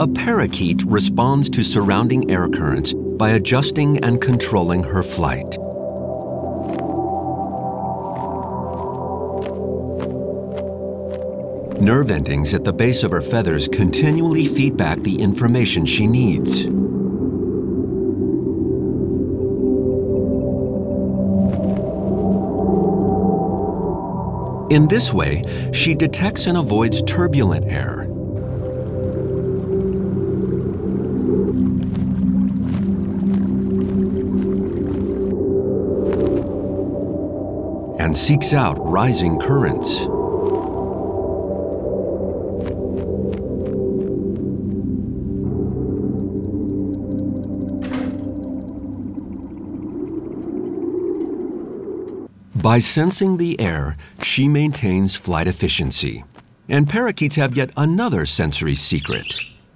A parakeet responds to surrounding air currents by adjusting and controlling her flight. Nerve endings at the base of her feathers continually feed back the information she needs. In this way, she detects and avoids turbulent air. And seeks out rising currents. By sensing the air, she maintains flight efficiency. And parakeets have yet another sensory secret.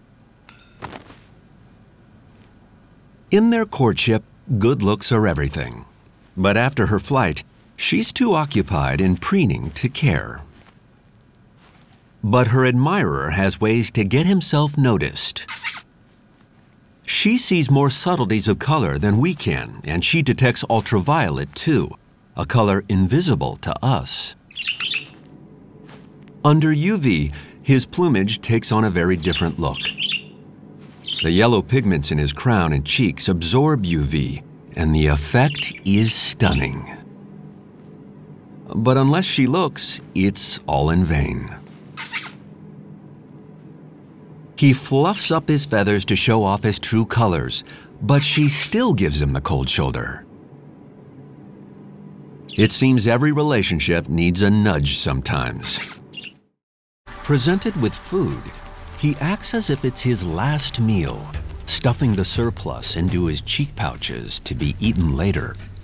In their courtship, good looks are everything. But after her flight, she's too occupied in preening to care. But her admirer has ways to get himself noticed. She sees more subtleties of color than we can, and she detects ultraviolet too, a color invisible to us. Under UV, his plumage takes on a very different look. The yellow pigments in his crown and cheeks absorb UV, and the effect is stunning. But unless she looks, it's all in vain. He fluffs up his feathers to show off his true colors, but she still gives him the cold shoulder. It seems every relationship needs a nudge sometimes. Presented with food, he acts as if it's his last meal, stuffing the surplus into his cheek pouches to be eaten later.